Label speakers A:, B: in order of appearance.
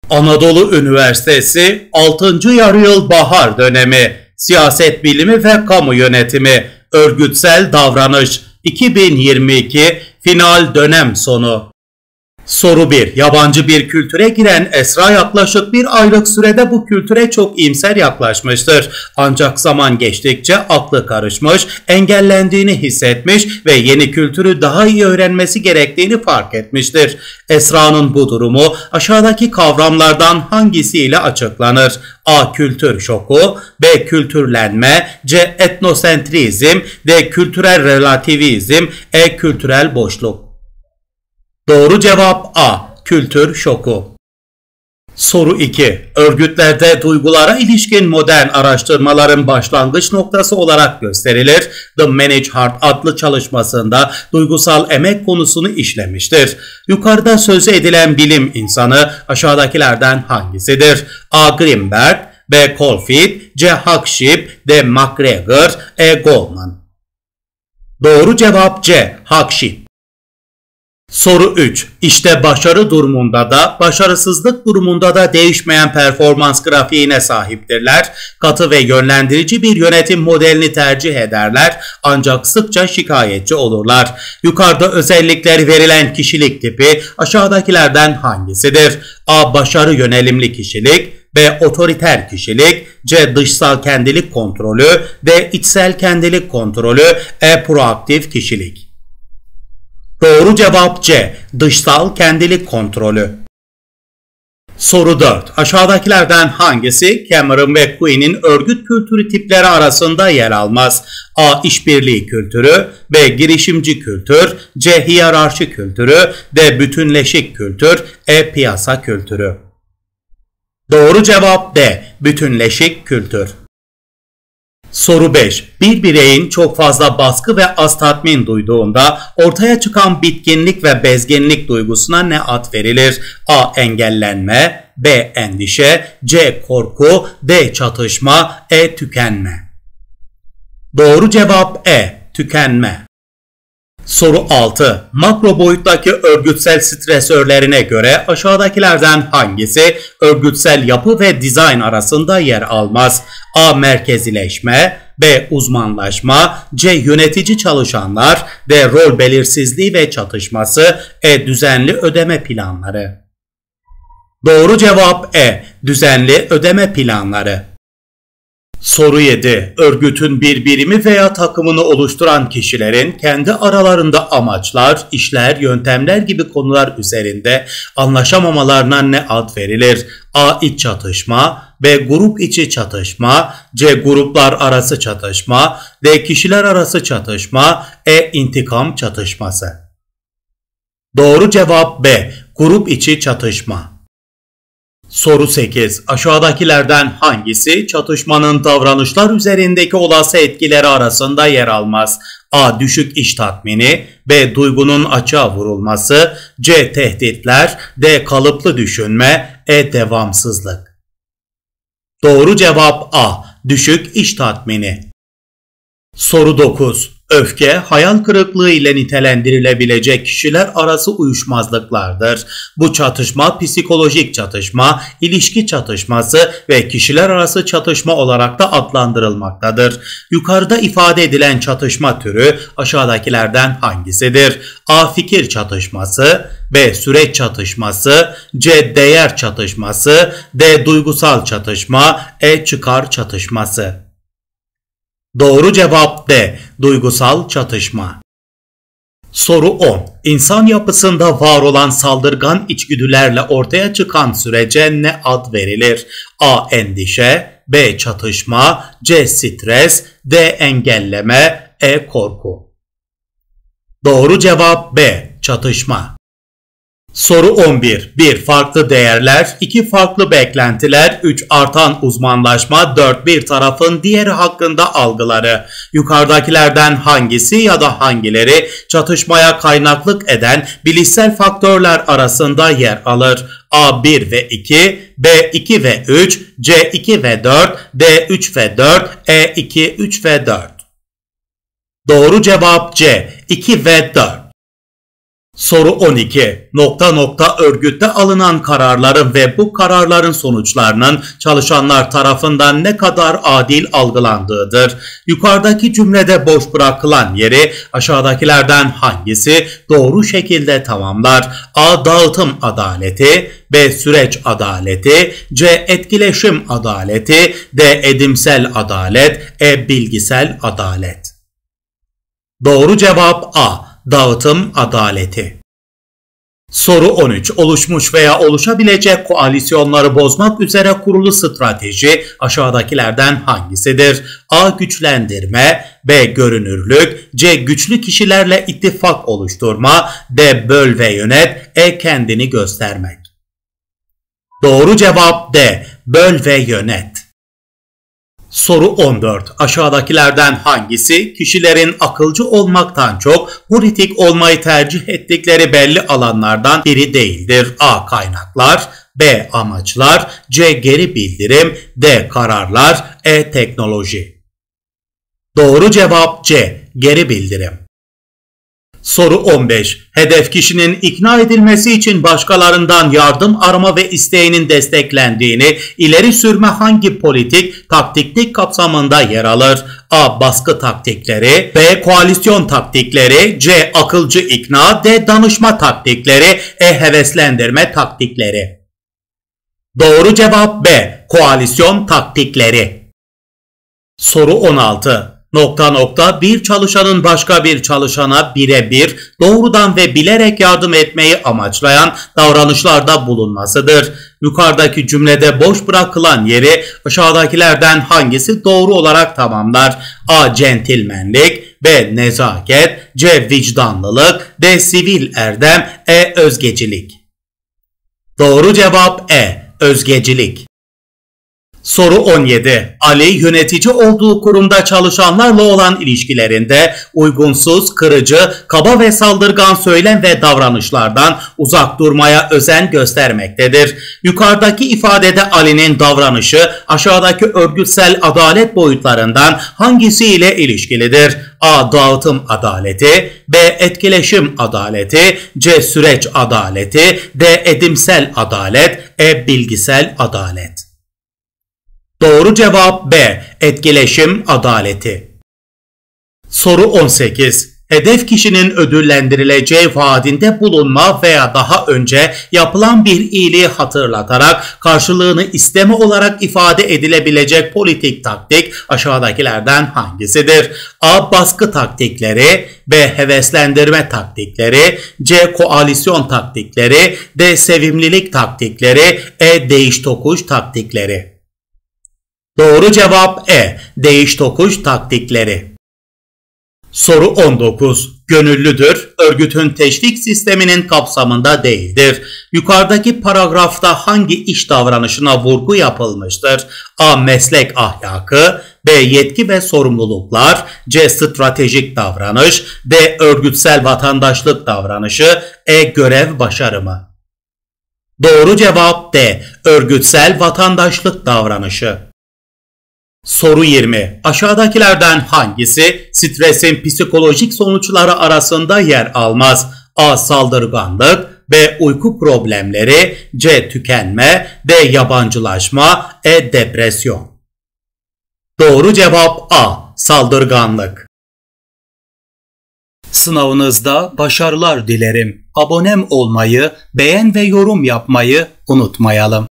A: Anadolu Üniversitesi 6. Yarıyıl Bahar Dönemi Siyaset Bilimi ve Kamu Yönetimi Örgütsel Davranış 2022 Final Dönem Sonu. Soru 1. Yabancı bir kültüre giren Esra yaklaşık bir aylık sürede bu kültüre çok iyimser yaklaşmıştır. Ancak zaman geçtikçe aklı karışmış, engellendiğini hissetmiş ve yeni kültürü daha iyi öğrenmesi gerektiğini fark etmiştir. Esra'nın bu durumu aşağıdaki kavramlardan hangisiyle açıklanır? A. Kültür şoku, B. Kültürlenme, C. Etnosentrizm, D. Kültürel relativizm, E. Kültürel boşluk. Doğru cevap A. Kültür şoku. Soru 2. Örgütlerde duygulara ilişkin modern araştırmaların başlangıç noktası olarak gösterilir. The Manage Heart adlı çalışmasında duygusal emek konusunu işlemiştir. Yukarıda sözü edilen bilim insanı aşağıdakilerden hangisidir? A. Grimberg, B. Colfield, C. Hakship, D. McGregor, E. Goldman. Doğru cevap C. Hakship. Soru 3. İşte başarı durumunda da, başarısızlık durumunda da değişmeyen performans grafiğine sahiptirler. Katı ve yönlendirici bir yönetim modelini tercih ederler ancak sıkça şikayetçi olurlar. Yukarıda özellikleri verilen kişilik tipi aşağıdakilerden hangisidir? A. Başarı yönelimli kişilik, B. Otoriter kişilik, C. Dışsal kendilik kontrolü, D. İçsel kendilik kontrolü, E. Proaktif kişilik. Doğru cevap C. Dışsal kendilik kontrolü. Soru 4. Aşağıdakilerden hangisi Cameron ve Quine'in örgüt kültürü tipleri arasında yer almaz? A. İşbirliği kültürü, B. Girişimci kültür, C. Hiyerarşi kültürü, D. Bütünleşik kültür, E. Piyasa kültürü. Doğru cevap D. Bütünleşik kültür. Soru 5. Bir bireyin çok fazla baskı ve az tatmin duyduğunda ortaya çıkan bitkinlik ve bezginlik duygusuna ne ad verilir? A. Engellenme, B. Endişe, C. Korku, D. Çatışma, E. Tükenme. Doğru cevap E. Tükenme. Soru 6. Makro boyuttaki örgütsel stresörlerine göre aşağıdakilerden hangisi örgütsel yapı ve dizayn arasında yer almaz? A. Merkezileşme, B. Uzmanlaşma, C. Yönetici çalışanlar, D. Rol belirsizliği ve çatışması, E. Düzenli ödeme planları. Doğru cevap E. Düzenli ödeme planları. Soru 7. Örgütün bir birimi veya takımını oluşturan kişilerin kendi aralarında amaçlar, işler, yöntemler gibi konular üzerinde anlaşamamalarına ne ad verilir? A. İç çatışma, B. Grup içi çatışma, C. Gruplar arası çatışma, D. Kişiler arası çatışma, E. İntikam çatışması. Doğru cevap B. Grup içi çatışma. Soru 8. Aşağıdakilerden hangisi çatışmanın davranışlar üzerindeki olası etkileri arasında yer almaz? A. Düşük iş tatmini, B. Duygunun açığa vurulması, C. Tehditler, D. Kalıplı düşünme, E. Devamsızlık. Doğru cevap A. Düşük iş tatmini. Soru 9. Öfke, hayal kırıklığı ile nitelendirilebilecek kişiler arası uyuşmazlıklardır. Bu çatışma psikolojik çatışma, ilişki çatışması ve kişiler arası çatışma olarak da adlandırılmaktadır. Yukarıda ifade edilen çatışma türü aşağıdakilerden hangisidir? A. Fikir çatışması, B. Süreç çatışması, C. Değer çatışması, D. Duygusal çatışma, E. Çıkar çatışması. Doğru cevap D. Duygusal çatışma. Soru 10. İnsan yapısında var olan saldırgan içgüdülerle ortaya çıkan sürece ne ad verilir? A. Endişe, B. Çatışma, C. Stres, D. Engelleme, E. Korku. Doğru cevap B. Çatışma. Soru 11. 1. Farklı değerler, 2. Farklı beklentiler, 3. Artan uzmanlaşma, 4. Bir tarafın diğeri hakkında algıları. Yukarıdakilerden hangisi ya da hangileri çatışmaya kaynaklık eden bilişsel faktörler arasında yer alır? A. 1 ve 2, B. 2 ve 3, C. 2 ve 4, D. 3 ve 4, E. 2, 3 ve 4. Doğru cevap C. 2 ve 4. Soru 12. Örgütte alınan kararların ve bu kararların sonuçlarının çalışanlar tarafından ne kadar adil algılandığıdır. Yukarıdaki cümlede boş bırakılan yeri aşağıdakilerden hangisi doğru şekilde tamamlar? A. Dağıtım adaleti, B. Süreç adaleti, C. Etkileşim adaleti, D. Edimsel adalet, E. Bilgisel adalet. Doğru cevap A. Dağıtım adaleti. Soru 13. Oluşmuş veya oluşabilecek koalisyonları bozmak üzere kurulu strateji aşağıdakilerden hangisidir? A. Güçlendirme, B. Görünürlük, C. Güçlü kişilerle ittifak oluşturma, D. Böl ve yönet, E. Kendini göstermek. Doğru cevap D. Böl ve yönet. Soru 14. Aşağıdakilerden hangisi kişilerin akılcı olmaktan çok politik olmayı tercih ettikleri belli alanlardan biri değildir? A. Kaynaklar, B. Amaçlar, C. Geri bildirim, D. Kararlar, E. Teknoloji. Doğru cevap C. Geri bildirim. Soru 15. Hedef kişinin ikna edilmesi için başkalarından yardım arama ve isteğinin desteklendiğini ileri sürme hangi politik, taktiklik kapsamında yer alır? A. Baskı taktikleri, B. Koalisyon taktikleri, C. Akılcı ikna, D. Danışma taktikleri, E. Heveslendirme taktikleri. Doğru cevap B. Koalisyon taktikleri. Soru 16. Bir çalışanın başka bir çalışana birebir, doğrudan ve bilerek yardım etmeyi amaçlayan davranışlarda bulunmasıdır. Yukarıdaki cümlede boş bırakılan yeri aşağıdakilerden hangisi doğru olarak tamamlar? A. Centilmenlik, B. Nezaket, C. Vicdanlılık, D. Sivil erdem, E. Özgecilik. Doğru cevap E. Özgecilik. Soru 17. Ali yönetici olduğu kurumda çalışanlarla olan ilişkilerinde uygunsuz, kırıcı, kaba ve saldırgan söylem ve davranışlardan uzak durmaya özen göstermektedir. Yukarıdaki ifadede Ali'nin davranışı aşağıdaki örgütsel adalet boyutlarından hangisiyle ilişkilidir? A. Dağıtım adaleti, B. Etkileşim adaleti, C. Süreç adaleti, D. Edimsel adalet, E. Bilgisel adalet. Doğru cevap B. Etkileşim adaleti. Soru 18. Hedef kişinin ödüllendirileceği vaadinde bulunma veya daha önce yapılan bir iyiliği hatırlatarak karşılığını isteme olarak ifade edilebilecek politik taktik aşağıdakilerden hangisidir? A. Baskı taktikleri, B. Heveslendirme taktikleri, C. Koalisyon taktikleri, D. Sevimlilik taktikleri, E. Değiş tokuş taktikleri. Doğru cevap E. Değiş tokuş taktikleri. Soru 19. Gönüllüdür, örgütün teşvik sisteminin kapsamında değildir. Yukarıdaki paragrafta hangi iş davranışına vurgu yapılmıştır? A. Meslek ahlakı, B. Yetki ve sorumluluklar, C. Stratejik davranış, D. Örgütsel vatandaşlık davranışı, E. Görev başarımı. Doğru cevap D. Örgütsel vatandaşlık davranışı. Soru 20. Aşağıdakilerden hangisi stresin psikolojik sonuçları arasında yer almaz? A. Saldırganlık, B. Uyku problemleri, C. Tükenme, D. Yabancılaşma, E. Depresyon. Doğru cevap A. Saldırganlık. Sınavınızda başarılar dilerim. Abonem olmayı, beğen ve yorum yapmayı unutmayalım.